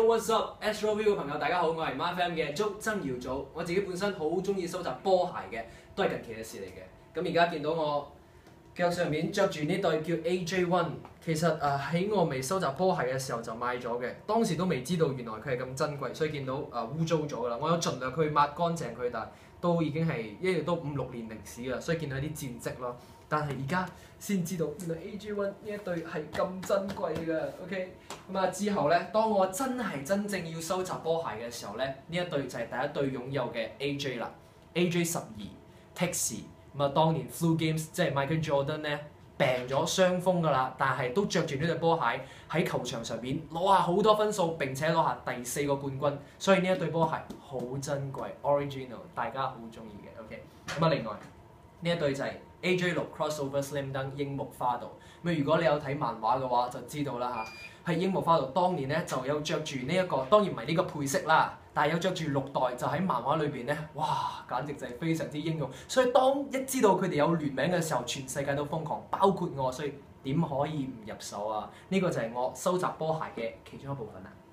what's up？Astro View 嘅朋友大家好，我係 MyFam 嘅足曾耀祖。我自己本身好中意收集波鞋嘅，都係近期嘅事嚟嘅。咁而家見到我腳上面着住呢對叫 AJ1，其實喺我未收集波鞋嘅時候就買咗嘅，當時都未知道原來佢係咁珍貴，所以見到污糟咗㗎啦。我有盡量去抹乾淨佢，但係都已經係一直都5-6年歷史㗎啦，所以見到啲戰績咯。但係而家先知道原來 AJ1 呢一對係咁珍貴㗎 ，OK？ 咁之後咧，當我真正要收集波鞋嘅時候咧，呢一對就係第一對擁有嘅 AJ 啦 ，AJ12 Taxi。當年 Flu Games 即係 Michael Jordan 咧病咗傷風㗎啦，但係都着住呢對波鞋喺球場上邊攞下好多分數，並且攞下第4個冠軍，所以呢一對波鞋好珍貴 ，original， 大家好中意嘅。OK， 另外呢一對就係 AJ6 Crossover Slam Dunk 櫻木花道。如果你有睇漫畫嘅話，就知道啦嚇。喺櫻木花道當年咧就有着住呢一個，當然唔係呢個配色啦，但係有着住6代，就喺漫畫裏邊咧，哇，簡直就係非常之英勇。所以當一知道佢哋有聯名嘅時候，全世界都瘋狂，包括我，所以點可以唔入手啊？呢個就係我收集波鞋嘅其中一部分啦。